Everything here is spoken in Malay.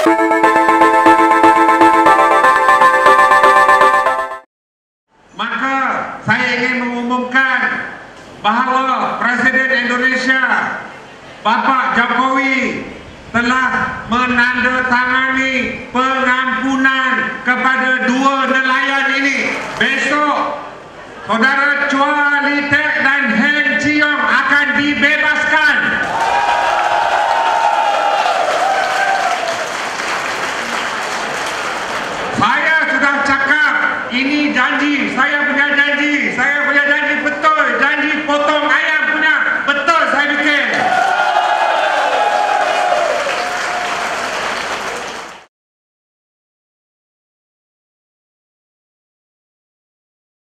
Maka saya ingin mengumumkan bahawa Presiden Indonesia Bapak Jokowi telah menandatangani pengampunan kepada dua nelayan ini. Besok Saudara Chua Li Teng